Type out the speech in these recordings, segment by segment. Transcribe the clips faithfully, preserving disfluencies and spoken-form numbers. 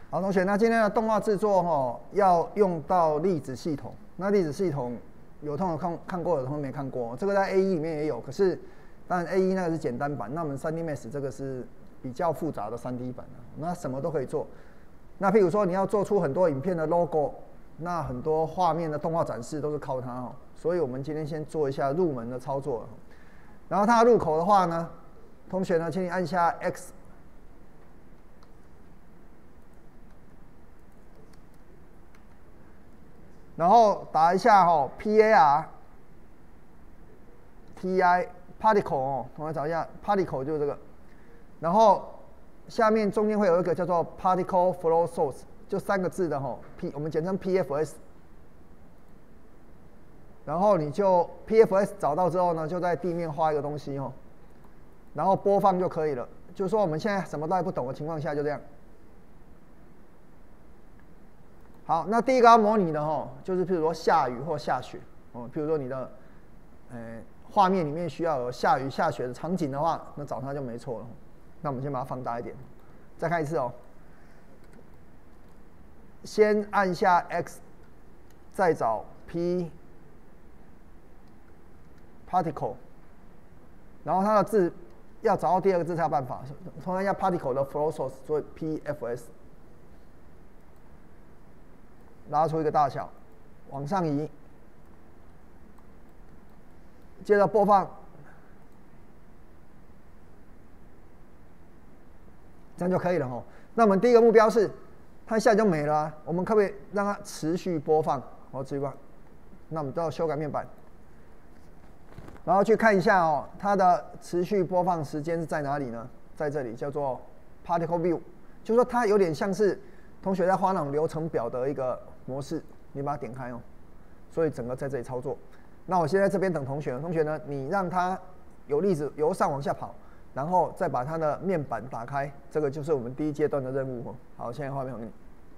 好，同学，那今天的动画制作哈、哦、要用到粒子系统。那粒子系统有同学看看过，有同学没看过。这个在 A 一 里面也有，可是当然 A 一 那个是简单版，那我们 三 D Max 这个是比较复杂的 三 D 版、啊、那什么都可以做。那譬如说你要做出很多影片的 logo， 那很多画面的动画展示都是靠它哦。所以我们今天先做一下入门的操作。然后它的入口的话呢，同学呢，请你按下 X。然后打一下哦 ，P A R T I particle 哦，我们找一下 particle 就是这个。然后下面中间会有一个叫做 particle flow source， 就三个字的哈 ，P 我们简称 P F S。然后你就 P F S 找到之后呢，就在地面画一个东西哦，然后播放就可以了。就是说我们现在什么都还不懂的情况下，就这样。好，那第一个要模拟的哈，就是譬如说下雨或下雪哦，譬如说你的，呃，画面里面需要有下雨下雪的场景的话，那找它就没错了。那我们先把它放大一点，再看一次哦。先按下 X， 再找 P particle， 然后它的字要找到第二个字才有办法。同样要 particle 的 flow source， 所以 P F S。拉出一个大小，往上移，接着播放，这样就可以了哦。那我们第一个目标是，它一下就没了、啊，我们可不可以让它持续播放？好，持续播放。那我们都要修改面板，然后去看一下哦，它的持续播放时间是在哪里呢？在这里，叫做 Particle View， 就是说它有点像是同学在画那种流程表的一个模式，你把它点开哦，所以整个在这里操作。那我现在这边等同学，同学呢，你让它有粒子由上往下跑，然后再把它的面板打开，这个就是我们第一阶段的任务哦。好，现在画面给你。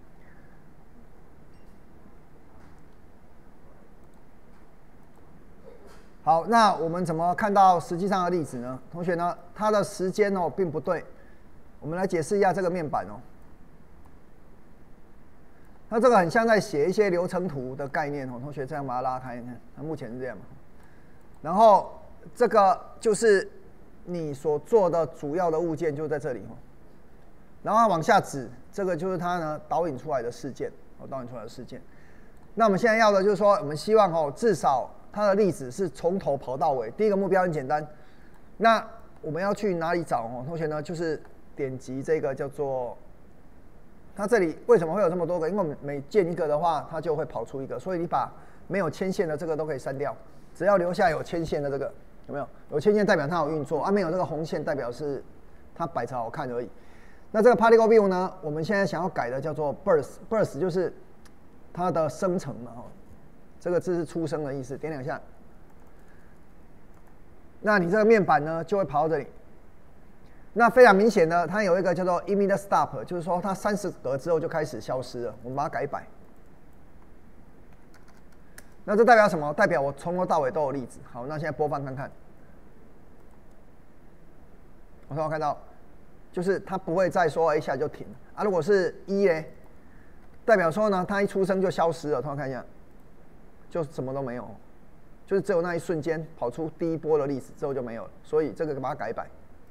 好，那我们怎么看到实际上的粒子呢？同学呢，它的时间哦并不对，我们来解释一下这个面板哦。那这个很像在写一些流程图的概念哦，同学这样把它拉开，你看，它目前是这样。然后这个就是你所做的主要的物件就在这里哦。然后往下指，这个就是它呢导引出来的事件哦，导引出来的事件。那我们现在要的就是说，我们希望哦，至少它的粒子是从头跑到尾。第一个目标很简单，那我们要去哪里找哦？同学呢，就是点击这个叫做。它这里为什么会有这么多个？因为我们每建一个的话，它就会跑出一个，所以你把没有牵线的这个都可以删掉，只要留下有牵线的这个，有没有？有牵线代表它有运作，啊，没有这个红线代表是它摆着好看而已。那这个 particle view 呢，我们现在想要改的叫做 burst，burst 就是它的生成嘛，哦，这个字是出生的意思，点两下，那你这个面板呢就会跑到这里。那非常明显的，它有一个叫做 immediate stop， 就是说它三十格之后就开始消失了。我们把它改一百。那这代表什么？代表我从头到尾都有粒子。好，那现在播放看看。我刚刚看到，就是它不会再说一下就停了啊。如果是一嘞，代表说呢，它一出生就消失了。同学看一下，就什么都没有，就是只有那一瞬间跑出第一波的粒子之后就没有了。所以这个把它改一百。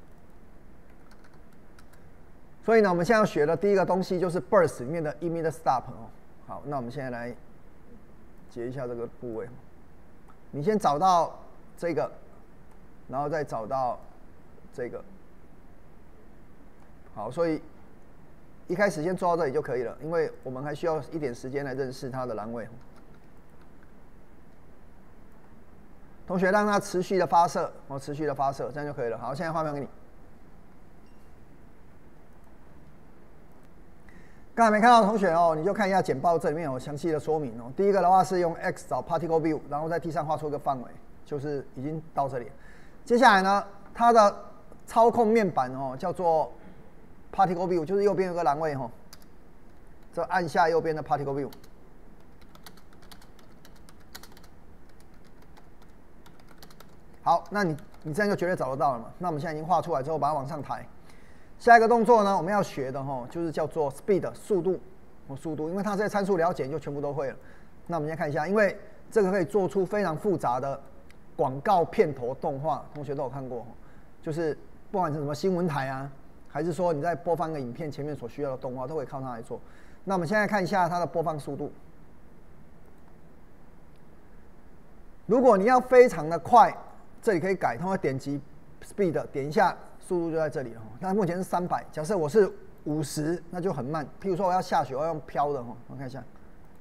所以呢，我们现在要学的第一个东西就是 burst 里面的 immediate stop 哦。好，那我们现在来解一下这个部位。你先找到这个，然后再找到这个。好，所以一开始先做到这里就可以了，因为我们还需要一点时间来认识它的栏位。同学让它持续的发射，哦，持续的发射，这样就可以了。好，现在画面给你。刚才没看到的同学哦，你就看一下简报，这里面有详细的说明哦。第一个的话是用 X 找 particle view， 然后在地上画出一个范围，就是已经到这里。接下来呢，它的操控面板哦叫做 particle view， 就是右边有个栏位哦，这按下右边的 particle view。好，那你你这样就绝对找得到了嘛？那我们现在已经画出来之后，把它往上抬。 下一个动作呢，我们要学的哈，就是叫做 speed 速度或速度，因为它这些参数了解你就全部都会了。那我们先看一下，因为这个可以做出非常复杂的广告片头动画，同学都有看过，就是不管是什么新闻台啊，还是说你在播放个影片前面所需要的动画，都可以靠它来做。那我们现在看一下它的播放速度。如果你要非常的快，这里可以改，通过点击 speed 点一下，速度就在这里了。那目前是三百，假设我是五十，那就很慢。譬如说我要下雪，我要用飘的，我们看一下。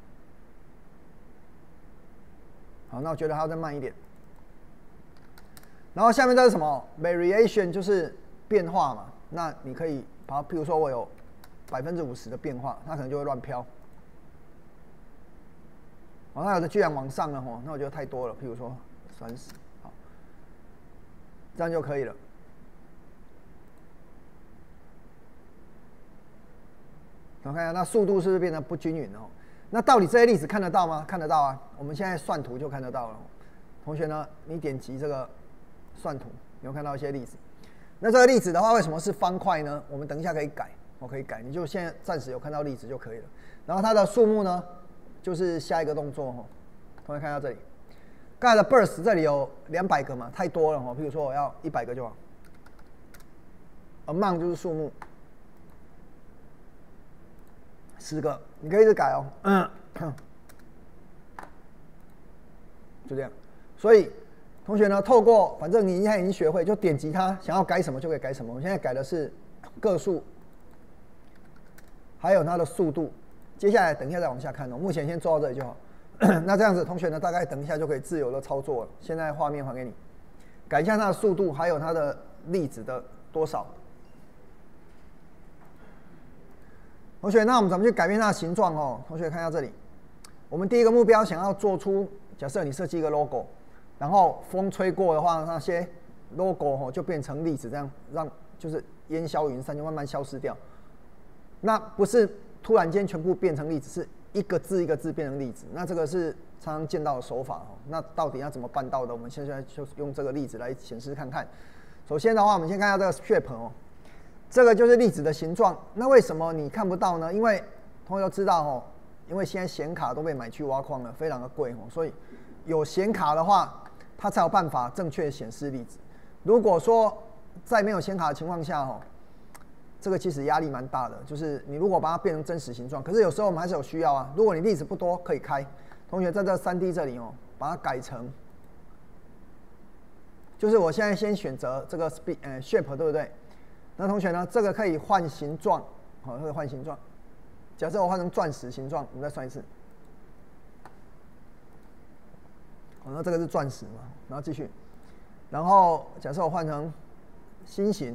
好，那我觉得还要再慢一点。然后下面这是什么 ？variation 就是变化嘛。那你可以把它，譬如说我有百分之五十的变化，它可能就会乱飘。好，那有的居然往上了吼，那我觉得太多了。譬如说三十，好，这样就可以了。我看一下，那速度是不是变得不均匀了？那到底这些例子看得到吗？看得到啊，我们现在算图就看得到了。同学呢，你点击这个算图，你会看到一些例子。那这个例子的话，为什么是方块呢？我们等一下可以改，我可以改，你就现在暂时有看到例子就可以了。然后它的数目呢，就是下一个动作哈。同学看到这里，刚才的 burst 这里有两百个嘛，太多了哈。譬如说我要一百个就好。amount 就是数目。十个，你可以一直改哦。嗯，就这样。所以同学呢，透过反正你现在已经学会，就点击它，想要改什么就可以改什么。我现在改的是个数，还有它的速度。接下来等一下再往下看哦。目前先做到这里就好。那这样子，同学呢，大概等一下就可以自由的操作了。现在画面还给你，改一下它的速度，还有它的粒子的多少。同学，那我们怎么去改变它的形状哦？同学看一下这里，我们第一个目标想要做出，假设你设计一个 logo， 然后风吹过的话，那些 logo 哦就变成粒子，这样让就是烟消云散，就慢慢消失掉。那不是突然间全部变成粒子，是一个字一个字变成粒子。那这个是常常见到的手法哦。那到底要怎么办到的？我们现在就用这个例子来显示看看。首先的话，我们先看一下这个 shape 哦。这个就是粒子的形状。那为什么你看不到呢？因为同学都知道哦，因为现在显卡都被买去挖矿了，非常的贵哦，所以有显卡的话，它才有办法正确显示粒子。如果说在没有显卡的情况下哦，这个其实压力蛮大的。就是你如果把它变成真实形状，可是有时候我们还是有需要啊。如果你粒子不多，可以开。同学在这 三 D 这里哦，把它改成，就是我现在先选择这个 speed 呃 shape 对不对？那同学呢，这个可以换形状，好，可以换形状。假设我换成钻石形状，我们再算一次。好，那这个是钻石嘛，然后继续。然后假设我换成心形，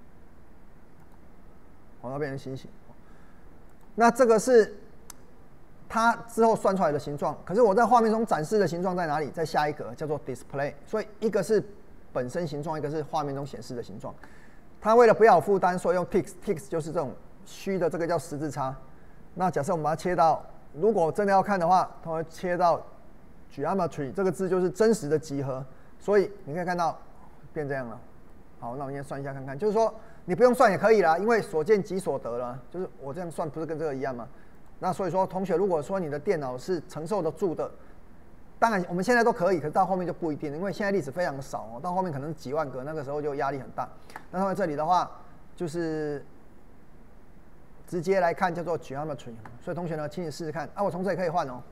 好，它变成心形。那这个是它之后算出来的形状，可是我在画面中展示的形状在哪里？在下一格叫做 display。所以一个是本身形状，一个是画面中显示的形状。它为了不要有负担，所以用 text，text 就是这种虚的，这个叫十字叉。那假设我们把它切到，如果真的要看的话，它会切到 geometry 这个字就是真实的集合，所以你可以看到变这样了。好，那我们先算一下看看，就是说你不用算也可以啦，因为所见即所得了，就是我这样算不是跟这个一样吗？那所以说，同学如果说你的电脑是承受得住的。当然，我们现在都可以，可是到后面就不一定，因为现在粒子非常少哦，到后面可能几万个，那个时候就压力很大。那他们这里的话，就是直接来看叫做 geometry， 所以同学呢，请你试试看啊，我从这里可以换哦。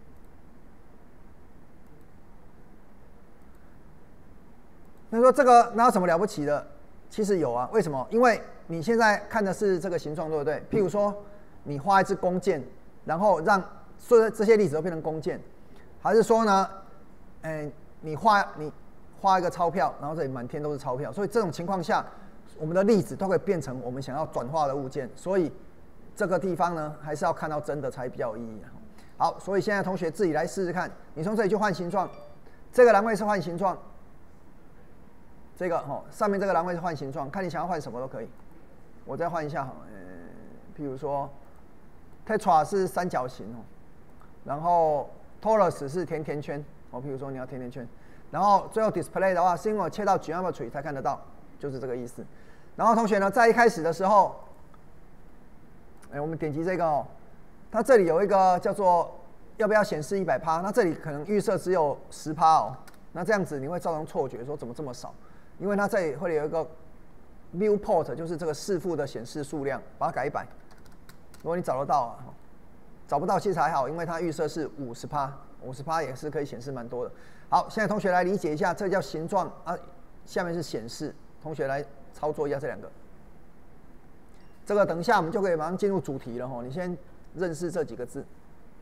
那说这个哪有什么了不起的？其实有啊，为什么？因为你现在看的是这个形状，对不对？譬如说，你画一支弓箭，然后让所有这些粒子都变成弓箭。还是说呢，嗯、欸，你画你画一个钞票，然后这里满天都是钞票，所以这种情况下，我们的粒子都会变成我们想要转化的物件。所以这个地方呢，还是要看到真的才比较有意义。好，所以现在同学自己来试试看，你从这里去换形状，这个栏位是换形状，这个哦上面这个栏位是换形状，看你想要换什么都可以。我再换一下哈，呃，譬如说 tetra 是三角形哦，然后 torus 是甜甜圈，哦，譬如说你要甜甜圈，然后最后 display 的话，是因为我切到 geometry 才看得到，就是这个意思。 然后同学呢，在一开始的时候，哎，我们点击这个哦，它这里有一个叫做要不要显示一百趴，那这里可能预设只有十趴哦，那这样子你会造成错觉，说怎么这么少？因为它这里会有一个 viewport， 就是这个视副的显示数量，把它改一百。如果你找得到啊，找不到其实还好，因为它预设是五十趴，五十趴也是可以显示蛮多的。好，现在同学来理解一下，这叫形状啊，下面是显示，同学来操作一下这两个。这个等一下我们就可以马上进入主题了哈，你先认识这几个字。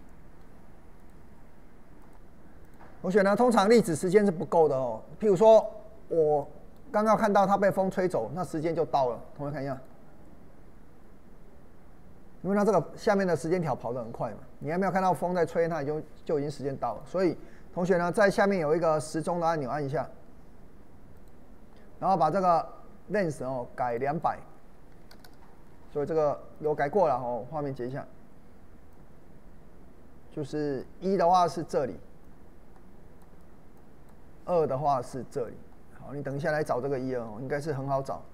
同学呢，通常粒子时间是不够的哦。譬如说，我刚刚看到它被风吹走，那时间就到了。同学看一下，因为它这个下面的时间条跑得很快嘛，你还没有看到风在吹，它已经就已经时间到了。所以同学呢，在下面有一个时钟的按钮，按一下，然后把这个 length 哦改两百，所以这个有改过了哦，画面截一下，就是一的话是这里。二的话是这里，好，你等一下来找这个一哦，应该是很好找。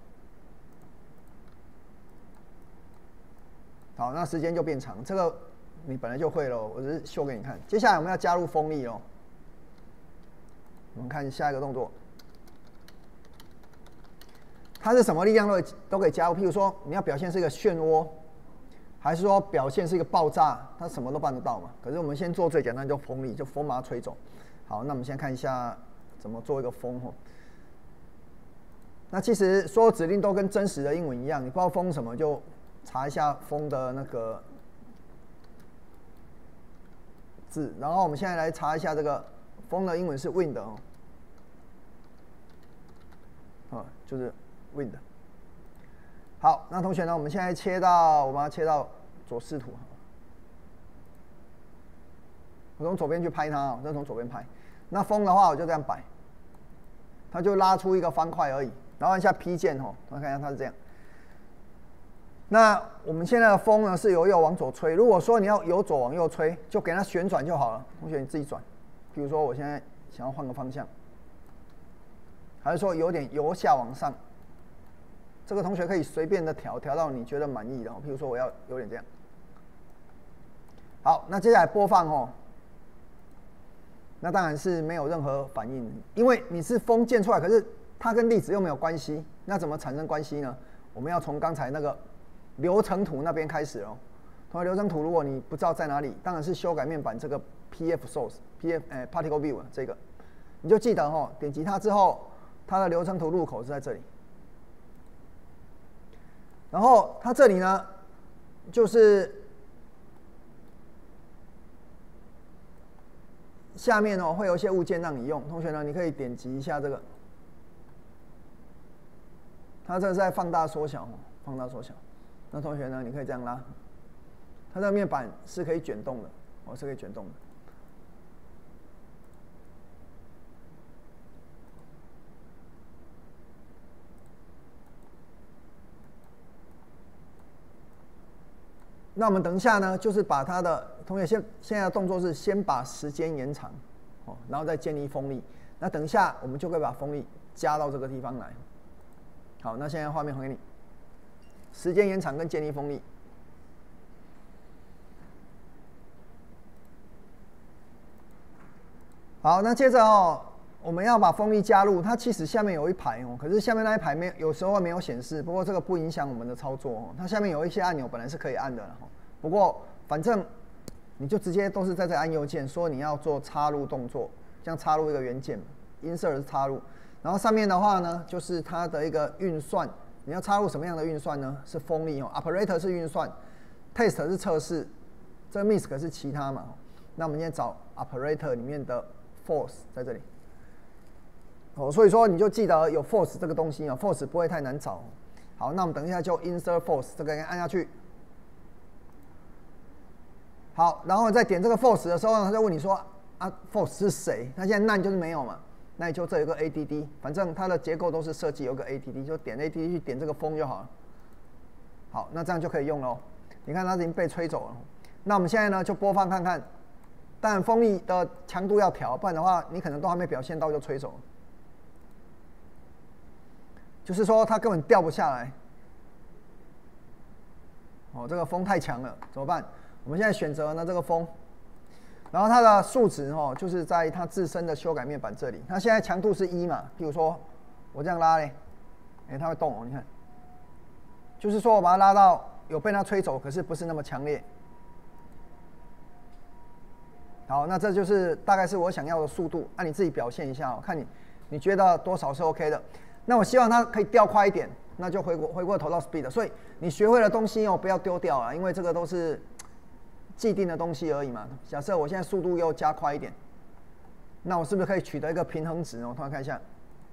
好，那时间就变长，这个你本来就会了，我只是秀给你看。接下来我们要加入风力哦，我们看下一个动作，它是什么力量都都可以加入，譬如说你要表现是一个漩涡，还是说表现是一个爆炸，它什么都办得到嘛。可是我们先做最简单，就风力，就风把它吹走。好，那我们先看一下。怎么做一个风哦？那其实所有指令都跟真实的英文一样，你不知道风什么就查一下风的那个字。然后我们现在来查一下这个风的英文是 wind 哦，啊，就是 wind。好，那同学呢，我们现在切到，我把它切到左视图。我从左边去拍它啊，再从左边拍。那风的话，我就这样摆，它就拉出一个方块而已。然后按下 P 键哦，我看一下它是这样。那我们现在的风呢是由右往左吹。如果说你要由左往右吹，就给它旋转就好了。同学你自己转。比如说我现在想要换个方向，还是说有点由下往上，这个同学可以随便的调，调到你觉得满意的。比如说我要有点这样。好，那接下来播放哦。那当然是没有任何反应，因为你是风溅出来，可是它跟粒子又没有关系，那怎么产生关系呢？我们要从刚才那个流程图那边开始哦。同学，流程图如果你不知道在哪里，当然是修改面板这个 P F source、P F 呃 particle view 这个，你就记得哦，点击它之后，它的流程图入口是在这里。然后它这里呢，就是下面哦会有一些物件让你用，同学呢你可以点击一下这个，它这是在放大缩小，放大缩小。那同学呢你可以这样拉，它这个面板是可以卷动的，哦是可以卷动的。那我们等一下呢，就是把它的同学先现在的动作是先把时间延长，哦，然后再建立风力。那等一下我们就可以把风力加到这个地方来。好，那现在画面还给你，时间延长跟建立风力。好，那接着哦，我们要把风力加入，它其实下面有一排哦，可是下面那一排没有时候没有显示，不过这个不影响我们的操作哦。它下面有一些按钮本来是可以按的哦，不过反正你就直接都是在这按右键，说你要做插入动作，这样插入一个元件 ，insert 是插入，然后上面的话呢就是它的一个运算，你要插入什么样的运算呢？是风力哦 ，operator 是运算 ，test 是测试，这个 misc 是其他嘛。那我们今天找 operator 里面的 force 在这里。哦，所以说你就记得有 force 这个东西啊 ，force 不会太难找。好，那我们等一下就 insert force 这个按下去。好，然后再点这个 force 的时候呢，他就问你说啊 force 是谁？那现在 none 就是没有嘛，那你就这有个 A D D， 反正它的结构都是设计有个 A D D， 就点 A D D 去点这个风就好了。好，那这样就可以用了哦。你看它已经被吹走了。那我们现在呢就播放看看，当然风力的强度要调，不然的话你可能都还没表现到就吹走了。 就是说它根本掉不下来。哦，这个风太强了，怎么办？我们现在选择呢这个风，然后它的数值哦，就是在它自身的修改面板这里。它现在强度是一嘛，譬如说我这样拉嘞，哎，它会动哦，你看，就是说我把它拉到有被它吹走，可是不是那么强烈。好，那这就是大概是我想要的速度，按、啊、你自己表现一下哦，看你你觉得多少是 OK 的。那我希望它可以掉快一点，那就回过回过头到 speed。所以你学会的东西哦，不要丢掉了，因为这个都是既定的东西而已嘛。假设我现在速度又加快一点，那我是不是可以取得一个平衡值呢？我突然看一下，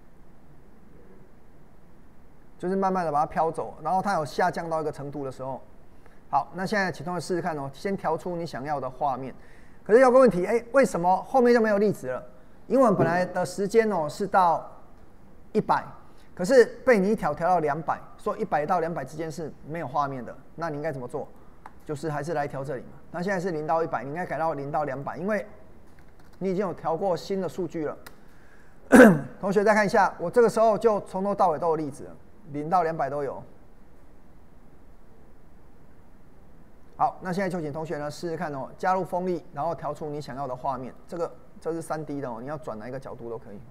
就是慢慢的把它飘走，然后它有下降到一个程度的时候，好，那现在请同学试试看哦，先调出你想要的画面。可是有个问题，哎，为什么后面就没有粒子了？因为我们本来的时间哦是到一百，可是被你一调调到两百，说一百到两百之间是没有画面的，那你应该怎么做？就是还是来调这里嘛。那现在是零到一百，你应该改到零到两百，因为你已经有调过新的数据了。同学再看一下，我这个时候就从头到尾都有粒子了，零到两百都有。好，那现在就请同学呢试试看哦，加入风力，然后调出你想要的画面。这个这是 三 D 的哦，你要转哪一个角度都可以。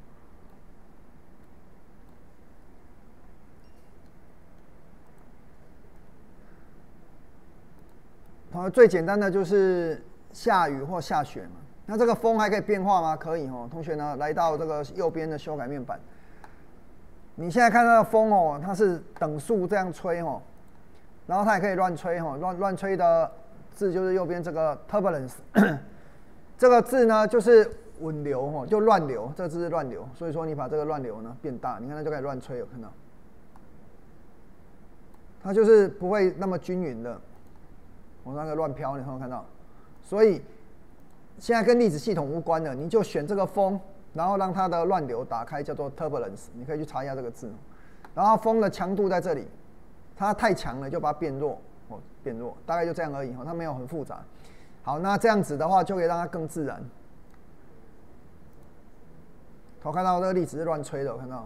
好，最简单的就是下雨或下雪嘛。那这个风还可以变化吗？可以哦。同学呢，来到这个右边的修改面板，你现在看到的风哦，它是等速这样吹哦。然后它也可以乱吹哈，乱乱吹的字就是右边这个 turbulence， 这个字呢就是稳流哈，就乱流，这个字是乱流，所以说你把这个乱流呢变大，你看它就开始乱吹，有看到？它就是不会那么均匀的，我那个乱飘，你看没看到？所以现在跟粒子系统无关的，你就选这个风，然后让它的乱流打开，叫做 turbulence， 你可以去查一下这个字，然后风的强度在这里。它太强了，就把它变弱，哦，变弱，大概就这样而已，它没有很复杂。好，那这样子的话，就可以让它更自然。我看到这个粒子是乱吹的，我看到。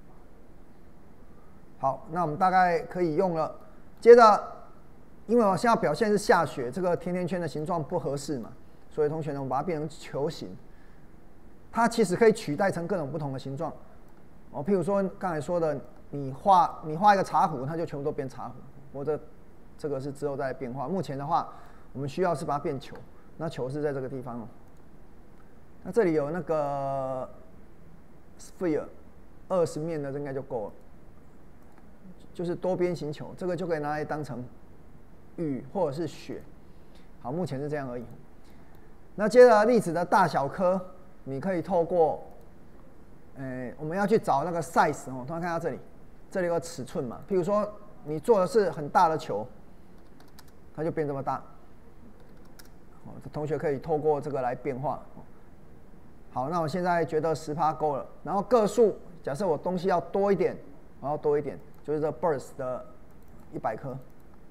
好，那我们大概可以用了。接着，因为我现在表现是下雪，这个甜甜圈的形状不合适嘛，所以同学呢，我们把它变成球形。它其实可以取代成各种不同的形状。哦，譬如说刚才说的。你画你画一个茶壶，它就全部都变茶壶。我这这个是之后再变化。目前的话，我们需要是把它变球，那球是在这个地方哦。那这里有那个 sphere 二十面的，这应该就够了。就是多边形球，这个就可以拿来当成雨或者是雪。好，目前是这样而已。那接着粒子的大小颗，你可以透过，呃，我们要去找那个 size 哦，突然看到这里。这里有个尺寸嘛，譬如说你做的是很大的球，它就变这么大。哦，同学可以透过这个来变化。好，那我现在觉得 百分之十 够了，然后个数，假设我东西要多一点，然后多一点，就是这 burst 的一百颗。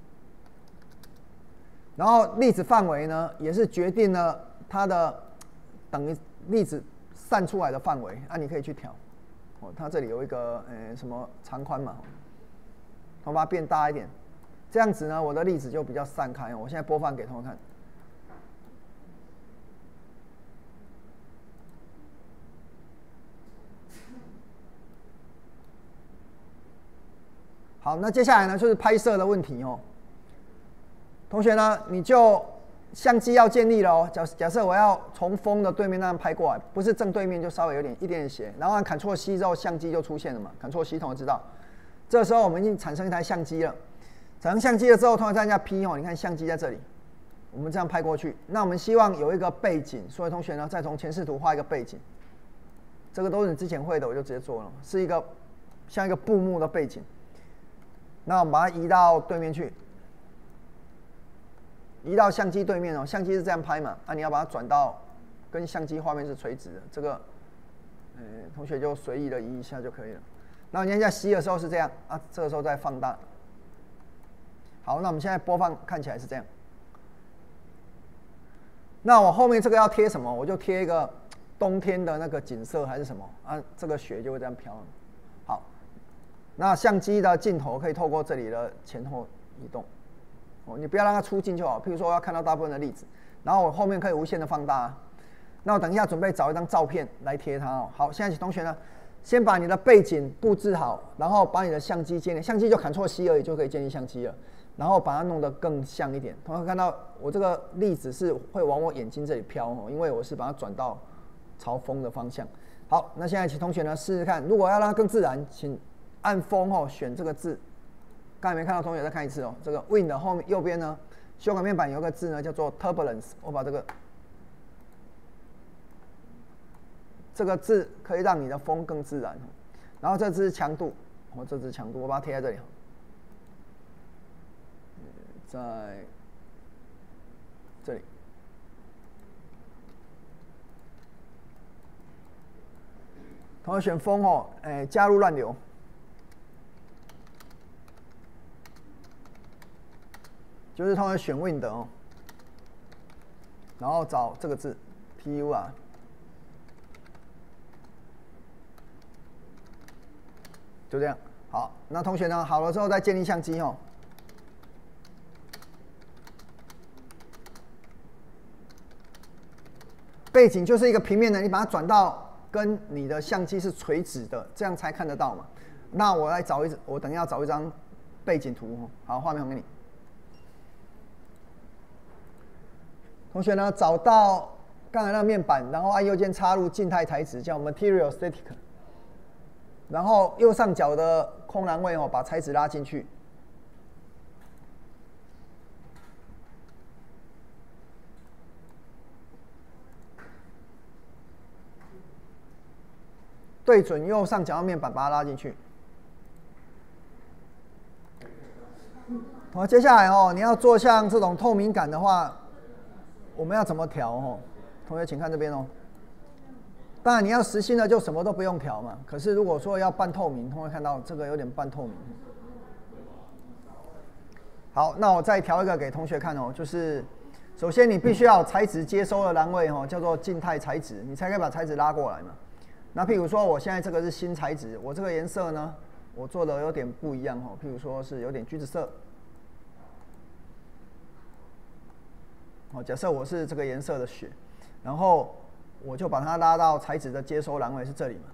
然后粒子范围呢，也是决定了它的等于粒子散出来的范围，啊，你可以去调。哦，它这里有一个呃什么长宽嘛，我把它变大一点，这样子呢，我的粒子就比较散开。我现在播放给同学看。好，那接下来呢就是拍摄的问题哦。同学呢，你就相机要建立了哦。假假设我要从风的对面那样拍过来，不是正对面，就稍微有点一点点斜，然后按 Ctrl C 之后，相机就出现了嘛。Ctrl C 同学知道，这时候我们已经产生一台相机了。产生相机了之后，同学再按下 P 哦，你看相机在这里，我们这样拍过去。那我们希望有一个背景，所以同学呢，再从前视图画一个背景。这个都是你之前会的，我就直接做了，是一个像一个布幕的背景。那我们把它移到对面去。移到相机对面哦，相机是这样拍嘛，啊，你要把它转到跟相机画面是垂直的，这个，呃，同学就随意的移一下就可以了。那你按下 C 的时候是这样啊，这个时候再放大。好，那我们现在播放看起来是这样。那我后面这个要贴什么？我就贴一个冬天的那个景色还是什么啊？这个雪就会这样飘。好， 那相机的镜头可以透过这里的前后移动，哦，你不要让它出镜就好。譬如说我要看到大部分的例子，然后我后面可以无限的放大。那我等一下准备找一张照片来贴它哦。好，现在请同学呢，先把你的背景布置好，然后把你的相机建立，相机就 Ctrl C 而已就可以建立相机了。然后把它弄得更像一点。同学看到我这个粒子是会往我眼睛这里飘哦，因为我是把它转到朝风的方向。好，那现在请同学呢试试看，如果要让它更自然，请按风哦，选这个字。刚才没看到同学再看一次哦，这个 Win 的后面右边呢，修改面板有个字呢叫做 Turbulence， 我把这个这个字可以让你的风更自然。然后这只强度，我这只强度我把它贴在这里。在这里，同学选风哦，哎，加入乱流，就是同学选 Wind 哦，然后找这个字 P U 啊，就这样。好，那同学呢，好了之后再建立相机哦。背景就是一个平面的，你把它转到跟你的相机是垂直的，这样才看得到嘛。那我来找一，我等一下找一张背景图，好，画面还给你。同学呢，找到刚才那个面板，然后按右键插入静态材质，叫 Material Static， 然后右上角的空栏位哦，把材质拉进去。对准右上角的面板，把它拉进去。好，接下来哦，你要做像这种透明感的话，我们要怎么调哦？同学，请看这边哦。当然，你要实心的就什么都不用调嘛。可是如果说要半透明，同学看到这个有点半透明。好，那我再调一个给同学看哦，就是首先你必须要有材质接收的栏位哦，叫做静态材质，你才可以把材质拉过来嘛。那譬如说，我现在这个是新材质，我这个颜色呢，我做的有点不一样哦。譬如说是有点橘子色，哦，假设我是这个颜色的雪，然后我就把它拉到材质的接收栏位是这里嘛。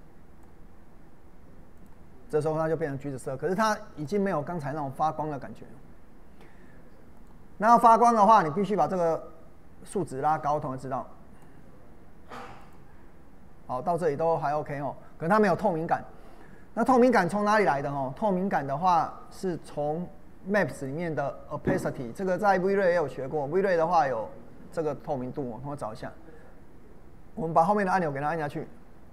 这时候它就变成橘子色，可是它已经没有刚才那种发光的感觉。那要发光的话，你必须把这个数值拉高，同学知道。好，到这里都还 OK 哦，可是它没有透明感。那透明感从哪里来的哦？透明感的话是从 Maps 里面的 Opacity， 这个在 V-Ray 也有学过。V-Ray 的话有这个透明度哦，我找一下。我们把后面的按钮给它按下去，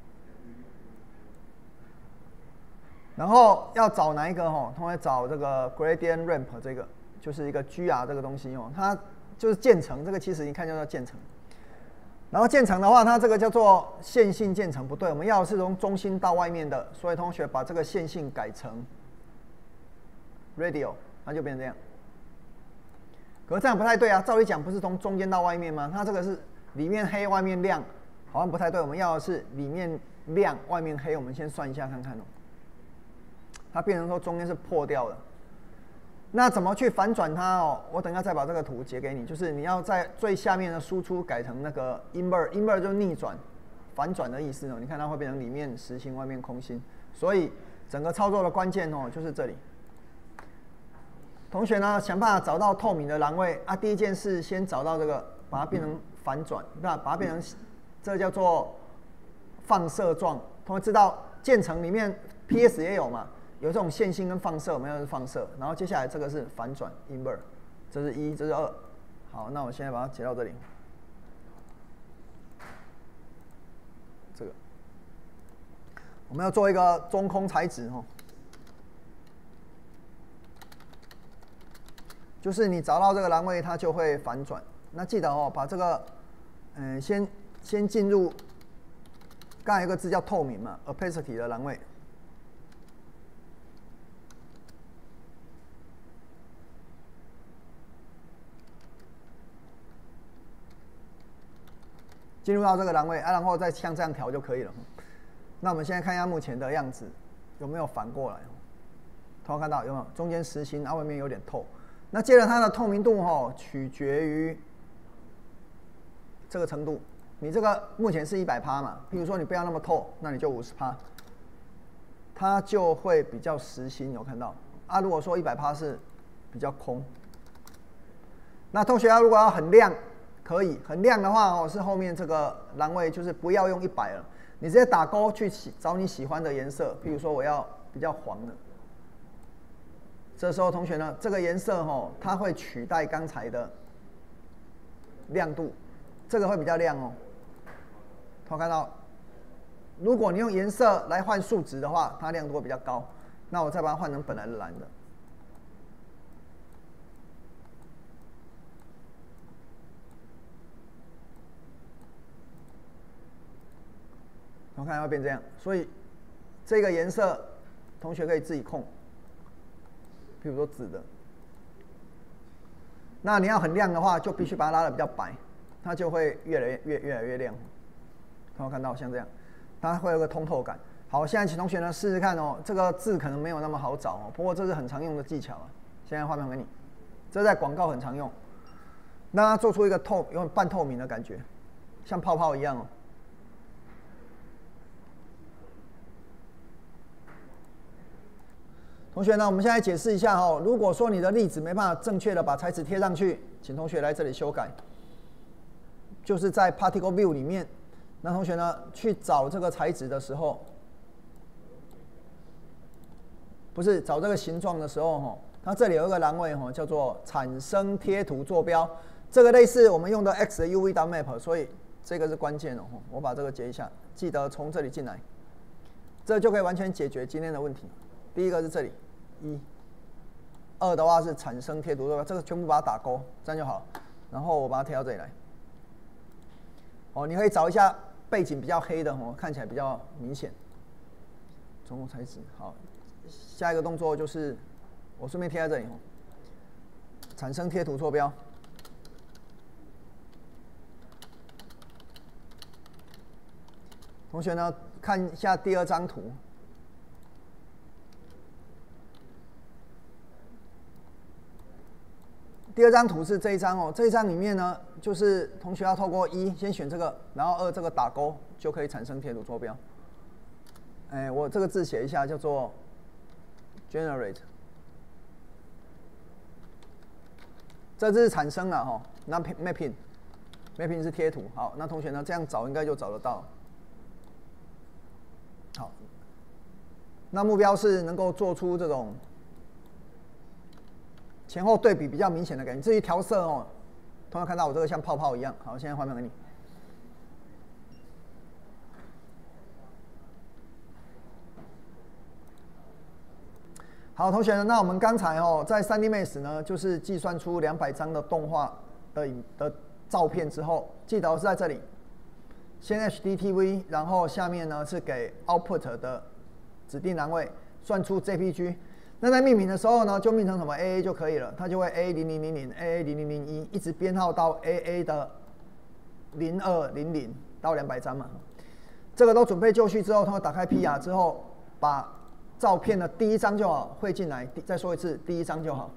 然后要找哪一个哦？同学找这个 Gradient Ramp 这个，就是一个 G R 这个东西哦，它就是渐层，这个其实一看就叫渐层。然后渐层的话，它这个叫做线性渐层，不对，我们要的是从中心到外面的，所以同学把这个线性改成 radial， 它就变成这样。可是这样不太对啊，照理讲不是从中间到外面吗？它这个是里面黑外面亮，好像不太对。我们要的是里面亮外面黑，我们先算一下看看哦。它变成说中间是破掉的。那怎么去反转它哦？我等一下再把这个图截给你，就是你要在最下面的输出改成那个 invert，invert 就是逆转、反转的意思哦。你看它会变成里面实心，外面空心，所以整个操作的关键哦就是这里。同学呢，想办法找到透明的栏位啊。第一件事先找到这个，把它变成反转，那把它变成这叫做放射状。同学知道渐层里面 P S 也有嘛？有这种线性跟放射，我们要是放射，然后接下来这个是反转 invert， 这是一，这是二。好，那我现在把它截到这里。这个我们要做一个中空材质哦，就是你找到这个栏位，它就会反转。那记得哦，把这个嗯、呃、先先进入，刚才有个字叫透明嘛 ，opacity 的栏位。进入到这个栏位啊，然后再像这样调就可以了。那我们现在看一下目前的样子有没有反过来。 同学看到有没有？中间实心，啊外面有点透。那接着它的透明度哈，取决于这个程度。你这个目前是一百趴嘛，譬如说你不要那么透，那你就五十趴，它就会比较实心。有看到？啊，如果说一百趴是比较空。那同学要如果要很亮，可以很亮的话哦，是后面这个栏位就是不要用一百了，你直接打勾去找你喜欢的颜色，譬如说我要比较黄的。这时候同学呢，这个颜色哦，它会取代刚才的亮度，这个会比较亮哦。同学看到，如果你用颜色来换数值的话，它亮度会比较高。那我再把它换成本来的蓝的。我看要变这样，所以这个颜色同学可以自己控。譬如说紫的，那你要很亮的话，就必须把它拉得比较白，它就会越来越越越来越亮。有没有看到像这样，它会有个通透感。好，现在请同学呢试试看哦，这个字可能没有那么好找哦，不过这是很常用的技巧啊。现在画面给你，这在广告很常用，让它做出一个透有点半透明的感觉，像泡泡一样哦。同学呢，我们现在解释一下哦。如果说你的例子没办法正确的把材质贴上去，请同学来这里修改。就是在 Particle View 里面，那同学呢去找这个材质的时候，不是找这个形状的时候哈，它这里有一个栏位哈，叫做产生贴图坐标。这个类似我们用的 X 的 U V map， 所以这个是关键哦。我把这个截一下，记得从这里进来，这就可以完全解决今天的问题。第一个是这里，一，二的话是产生贴图坐标，这个全部把它打勾，这样就好。然后我把它贴到这里来。哦，你可以找一下背景比较黑的哦，看起来比较明显。中国材质好，下一个动作就是我顺便贴在这里哦，产生贴图坐标。同学呢，看一下第二张图。第二张图是这一张哦，这一张里面呢，就是同学要透过一先选这个，然后二这个打勾就可以产生贴图坐标。哎，我这个字写一下，叫做 generate。这字是产生了哈，那 mapping mapping 是贴图。好，那同学呢这样找应该就找得到。好，那目标是能够做出这种前后对比比较明显的感觉。至于调色哦，同学看到我这个像泡泡一样。好，现在画面给你。好，同学呢，那我们刚才哦在 三 D Max 呢，就是计算出两百张的动画的的照片之后，记得是在这里，先 H D T V， 然后下面呢是给 Output 的指定栏位，算出 J P G。那在命名的时候呢，就命成什么 A A 就可以了，它就会 A 零零零零 A A 零零零一，一直编号到 A A 的零二零零到两百张嘛。这个都准备就绪之后，同学打开 P R 之后，把照片的第一张就好汇进来。再说一次，第一张就好。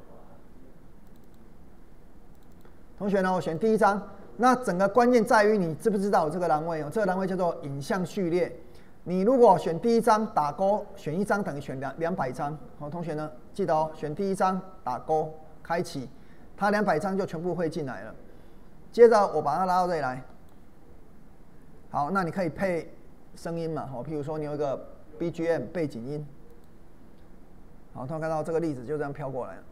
同学呢，我选第一张。那整个关键在于你知不知道这个栏位哦？这个栏位叫做影像序列。你如果选第一张打勾，选一张等于选两两百张。好，同学呢记得哦，选第一张打勾，开启，它两百张就全部汇进来了。接着我把它拉到这里来。好，那你可以配声音嘛？好，譬如说你有一个 B G M 背景音。好，同学看到这个例子就这样飘过来了。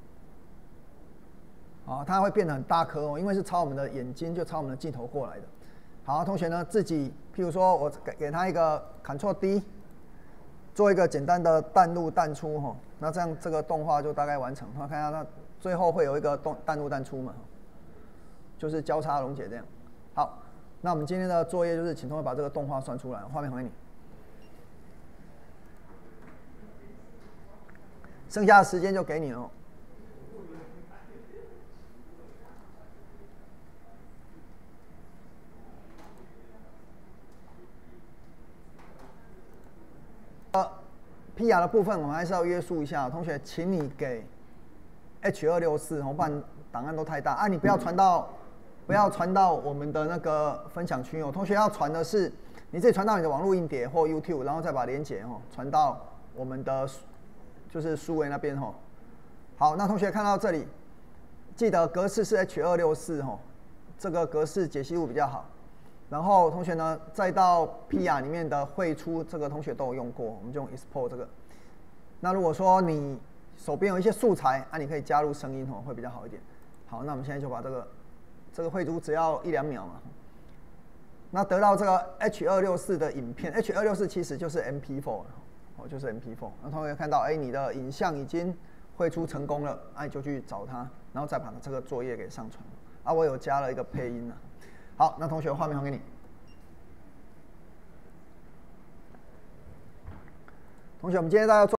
好，它会变得很大颗哦，因为是朝我们的眼睛，就朝我们的镜头过来的。好，同学呢自己，譬如说我给给他一个 Ctrl D， 做一个简单的淡入淡出哈，那这样这个动画就大概完成。他看一下，那最后会有一个动淡入淡出嘛，就是交叉溶解这样。好，那我们今天的作业就是请同学把这个动画算出来，画面还给你。剩下的时间就给你了。 P R 的部分我们还是要约束一下，同学，请你给 H 二六四，不然档案都太大啊，你不要传到，不要传到我们的那个分享区哦。同学要传的是，你自己传到你的网络硬碟或 YouTube， 然后再把连结哦传到我们的就是数位那边哦。好，那同学看到这里，记得格式是 H 二六四哦，这个格式解析度比较好。然后同学呢，再到 P R 里面的汇出，这个同学都有用过，我们就用 export 这个。那如果说你手边有一些素材啊，你可以加入声音哦，会比较好一点。好，那我们现在就把这个这个汇出只要一两秒嘛。那得到这个 H 二六四的影片 ，H 二六四其实就是 M P 四 哦，就是 M P 四。那同学看到，哎，你的影像已经汇出成功了，那你就去找它，然后再把这个作业给上传。啊，我有加了一个配音啊。好，那同学画面还给你。同学，我们今天大家做。